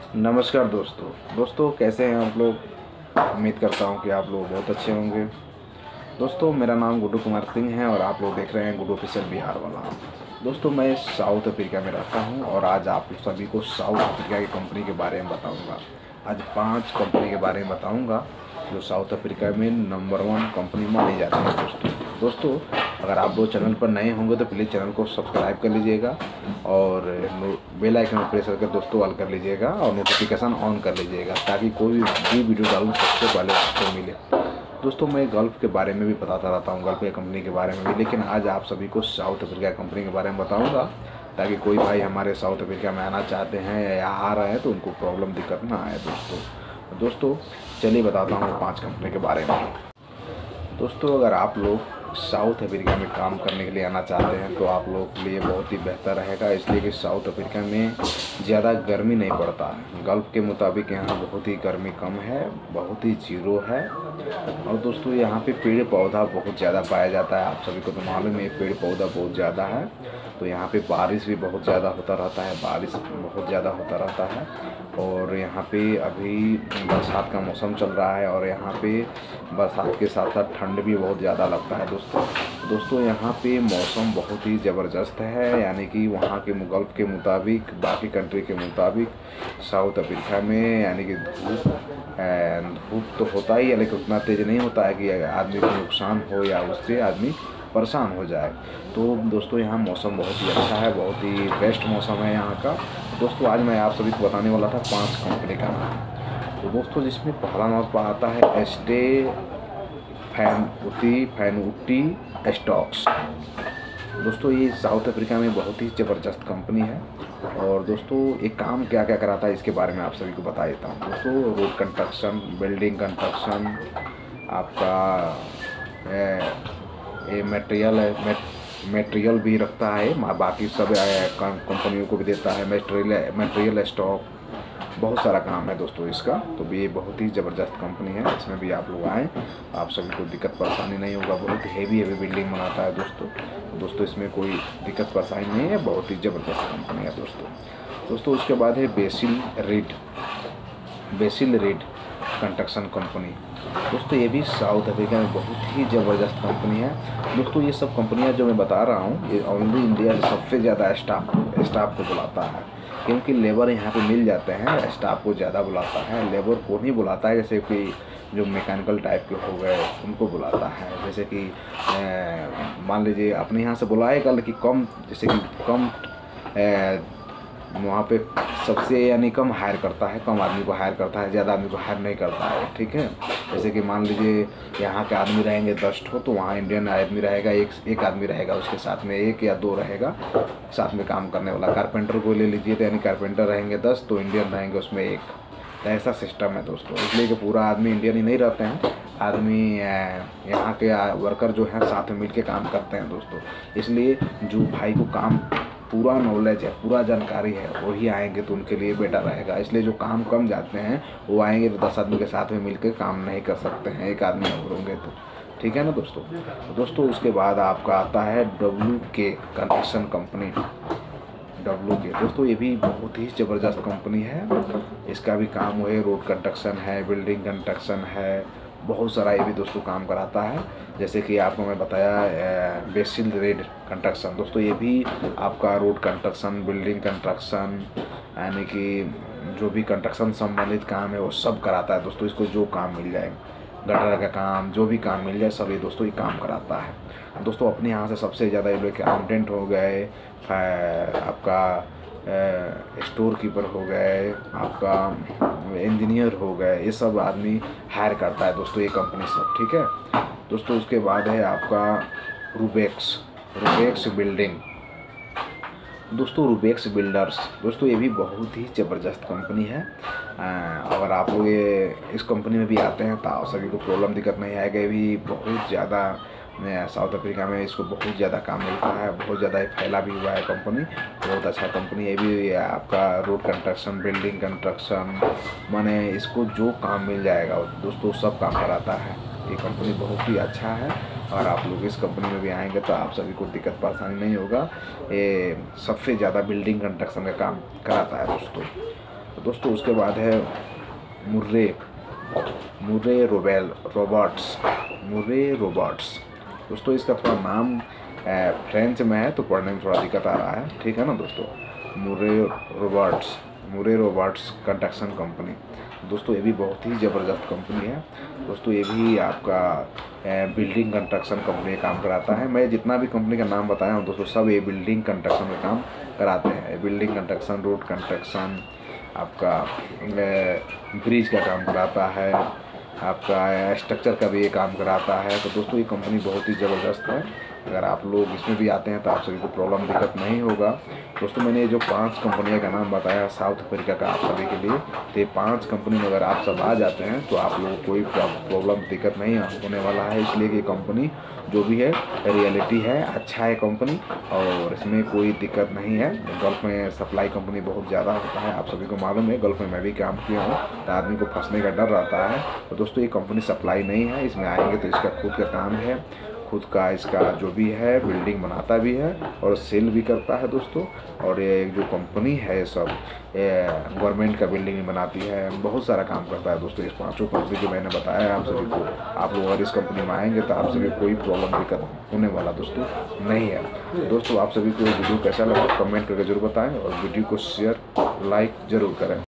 नमस्कार दोस्तों कैसे हैं आप लोग। उम्मीद करता हूं कि आप लोग बहुत अच्छे होंगे। दोस्तों मेरा नाम गुड्डू कुमार सिंह है और आप लोग देख रहे हैं गुड्डू ऑफिशियल बिहार वाला। दोस्तों मैं साउथ अफ्रीका में रहता हूं और आज आप सभी को साउथ अफ्रीका की कंपनी के बारे में बताऊंगा। आज 5 कंपनी के बारे में बताऊंगा जो साउथ अफ्रीका में नंबर 1 कंपनी मानी जाती है। दोस्तों अगर आप लोग चैनल पर नए होंगे तो प्लीज़ चैनल को सब्सक्राइब कर लीजिएगा और बेल आइकन पर प्रेस करके दोस्तों ऑल कर लीजिएगा और नोटिफिकेशन ऑन कर लीजिएगा ताकि कोई भी वीडियो डालूँ सबसे पहले आपको मिले। दोस्तों मैं गल्फ़ के बारे में भी बताता रहता हूँ, गल्फ़ के कंपनी के बारे में भी, लेकिन आज आप सभी को साउथ अफ्रीका कंपनी के बारे में बताऊँगा ताकि कोई भाई हमारे साउथ अफ्रीका में आना चाहते हैं या आ रहे हैं तो उनको प्रॉब्लम दिक्कत ना आए। दोस्तों चलिए बताता हूँ 5 कंपनी के बारे में। दोस्तों अगर आप लोग साउथ अफ्रीका में काम करने के लिए आना चाहते हैं तो आप लोगों के लिए बहुत ही बेहतर रहेगा, इसलिए कि साउथ अफ्रीका में ज़्यादा गर्मी नहीं पड़ता है। गल्फ़ के मुताबिक यहाँ बहुत ही गर्मी कम है, बहुत ही जीरो है। और दोस्तों यहाँ पे पेड़ पौधा बहुत ज़्यादा पाया जाता है। आप सभी को तो मालूम है पेड़ पौधा बहुत ज़्यादा है, तो यहाँ पे बारिश भी बहुत ज़्यादा होता रहता है, बारिश बहुत ज़्यादा होता रहता है। और यहाँ पे अभी बरसात का मौसम चल रहा है और यहाँ पे बरसात के साथ साथ ठंड भी बहुत ज़्यादा लगता है। दोस्तों यहाँ पे मौसम बहुत ही ज़बरदस्त है, यानी कि वहाँ के गल्फ़ के मुताबिक, बाकी कंट्री के मुताबिक साउथ अफ्रीका में यानी कि धूप तो होता ही है लेकिन उतना तेज़ नहीं होता है कि आदमी को नुकसान हो या उससे आदमी परेशान हो जाए। तो दोस्तों यहाँ मौसम बहुत ही अच्छा है, बहुत ही बेस्ट मौसम है यहाँ का। दोस्तों आज मैं आप सभी को बताने वाला था 5 कंपनी का नाम। तो दोस्तों जिसमें पहला नाम आता है स्टे फैनुटी स्टॉक्स। दोस्तों ये साउथ अफ्रीका में बहुत ही ज़बरदस्त कंपनी है। और दोस्तों एक काम क्या क्या कराता है इसके बारे में आप सभी को बता देता हूँ। दोस्तों रोड कंस्ट्रक्शन, बिल्डिंग कंस्ट्रक्शन, आपका ये मटेरियल भी रखता है, बाकी सब कंपनियों को भी देता है मटेरियल स्टॉक, बहुत सारा काम है दोस्तों इसका। तो ये बहुत ही ज़बरदस्त कंपनी है, इसमें भी आप लोग आएँ, आप सभी को दिक्कत परेशानी नहीं होगा। बहुत हेवी बिल्डिंग बनाता है दोस्तों इसमें कोई दिक्कत परेशानी नहीं है, बहुत ही ज़बरदस्त कंपनी है दोस्तों उसके बाद है बेसिल रेड कंस्ट्रक्शन कंपनी। दोस्तों ये भी साउथ अफ्रीका में बहुत ही ज़बरदस्त कंपनी है। दोस्तों ये सब कंपनियां जो मैं बता रहा हूँ ये ओनली इंडिया से सबसे ज़्यादा स्टाफ को बुलाता है, क्योंकि लेबर यहाँ पे मिल जाते हैं, स्टाफ को ज़्यादा बुलाता है। लेबर को नहीं बुलाता है जैसे कि जो मैकेनिकल टाइप के हो गए उनको बुलाता है, जैसे कि मान लीजिए अपने यहाँ से बुलाएगा लेकिन कम, जैसे कि कम वहाँ पे सबसे यानी कम हायर करता है, कम आदमी को हायर करता है, ज़्यादा आदमी को हायर नहीं करता है। ठीक है, जैसे कि मान लीजिए यहाँ के आदमी रहेंगे 10 ठो, तो वहाँ इंडियन आदमी रहेगा एक आदमी रहेगा, उसके साथ में 1 या 2 रहेगा साथ में काम करने वाला। कारपेंटर को ले लीजिए तो यानी कारपेंटर रहेंगे 10 तो इंडियन रहेंगे उसमें 1। तो ऐसा सिस्टम है दोस्तों, इसलिए कि पूरा आदमी इंडियन ही नहीं रहते हैं, आदमी यहाँ के वर्कर जो हैं साथ में मिल के काम करते हैं दोस्तों। इसलिए जो भाई को काम पूरा नॉलेज है, पूरा जानकारी है, वही आएंगे तो उनके लिए बेटर रहेगा। इसलिए जो काम कम जाते हैं वो आएंगे तो 10 आदमी के साथ में मिलकर काम नहीं कर सकते हैं, एक आदमी और होंगे तो। ठीक है ना दोस्तों उसके बाद आपका आता है WK कंस्ट्रक्शन कंपनी। WK दोस्तों ये भी बहुत ही ज़बरदस्त कंपनी है, इसका भी काम है, रोड कंस्ट्रक्शन है, बिल्डिंग कंस्ट्रक्शन है, बहुत सारा ये भी दोस्तों काम कराता है। जैसे कि आपको मैं बताया बेसिल रेड कंस्ट्रक्शन, दोस्तों ये भी आपका रोड कंस्ट्रक्शन, बिल्डिंग कंस्ट्रक्शन, यानी कि जो भी कंस्ट्रक्शन संबंधित काम है वो सब कराता है दोस्तों। इसको जो काम मिल जाए, गटर का काम, जो भी काम मिल जाए सब ये दोस्तों ये काम कराता है दोस्तों। अपने यहाँ से सबसे ज़्यादा ये लोग अकाउंटेंट हो गए, आपका स्टोर कीपर हो गए, आपका इंजीनियर हो गए, ये सब आदमी हायर करता है दोस्तों ये कंपनी सब। ठीक है दोस्तों उसके बाद है आपका रूबेक्स बिल्डिंग। दोस्तों रूबेक्स बिल्डर्स, दोस्तों ये भी बहुत ही ज़बरदस्त कंपनी है। अगर आप लोग ये इस कंपनी में भी आते हैं तो आप सभी को प्रॉब्लम दिक्कत नहीं आएगा। ये भी बहुत ज़्यादा साउथ अफ्रीका में इसको बहुत ज़्यादा काम मिलता है, बहुत ज़्यादा फैला भी हुआ है कंपनी, बहुत अच्छा कंपनी है। ये भी आपका रोड कंस्ट्रक्शन, बिल्डिंग कंस्ट्रक्शन, माने इसको जो काम मिल जाएगा दोस्तों सब काम कराता है। ये कंपनी बहुत ही अच्छा है और आप लोग इस कंपनी में भी आएंगे तो आप सभी को दिक्कत परेशानी नहीं होगा। ये सबसे ज़्यादा बिल्डिंग कंस्ट्रक्शन का काम कराता है दोस्तों। दोस्तों उसके बाद है मुर्रे मुर्रे रोबोट्स। दोस्तों इसका थोड़ा नाम फ्रेंच में है तो पढ़ने में थोड़ा दिक्कत आ रहा है, ठीक है ना दोस्तों। Murray robots construction company. दोस्तों ये भी बहुत ही ज़बरदस्त कंपनी है दोस्तों। ये भी आपका बिल्डिंग कंस्ट्रक्शन कंपनी का काम कराता है। मैं जितना भी कंपनी का नाम बताया हूँ दोस्तों, सब ये बिल्डिंग कंस्ट्रक्शन का काम कराते हैं। बिल्डिंग कंस्ट्रक्शन, रोड कंस्ट्रक्शन, आपका ब्रिज का काम कराता है, आपका स्ट्रक्चर का भी ये काम कराता है। तो दोस्तों ये कंपनी बहुत ही ज़बरदस्त है। अगर आप लोग इसमें भी आते हैं तो आप सभी को प्रॉब्लम दिक्कत नहीं होगा। दोस्तों मैंने जो 5 कंपनियों का नाम बताया साउथ अफ्रीका का आप सभी के लिए, तो ये 5 कंपनी में अगर आप सब आ जाते हैं तो आप लोगों को कोई प्रॉब्लम दिक्कत नहीं होने वाला है। इसलिए कि कंपनी जो भी है रियलिटी है, अच्छा है कंपनी और इसमें कोई दिक्कत नहीं है। गल्फ़ में सप्लाई कंपनी बहुत ज़्यादा होता है, आप सभी को मालूम है। गल्फ़ में मैं भी काम किया हूँ तो आदमी को फंसने का डर रहता है। तो दोस्तों ये कंपनी सप्लाई नहीं है, इसमें आएंगे तो इसका खुद का काम है, खुद का इसका जो भी है बिल्डिंग बनाता भी है और सेल भी करता है दोस्तों। और ये जो कंपनी है सब गवर्नमेंट का बिल्डिंग बनाती है, बहुत सारा काम करता है दोस्तों। इस 5 कंपनी जो मैंने बताया है आप सभी को, आप लोग अगर इस कंपनी में आएंगे तो आप सभी कोई प्रॉब्लम दिक्कत होने वाला दोस्तों नहीं है। दोस्तों आप सभी को वीडियो कैसा लगा कमेंट करके जरूर बताएं और वीडियो को शेयर लाइक ज़रूर करें।